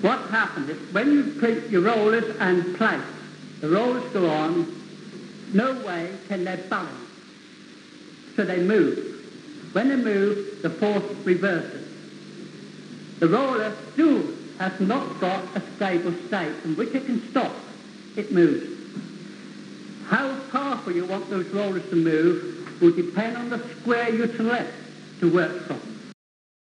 What happens is when you put your rollers and place, the rollers go on, no way can they balance. So they move. When they move, the force reverses. The roller still has not got a stable state from which it can stop. It moves. How powerful you want those rollers to move will depend on the square you select to work from.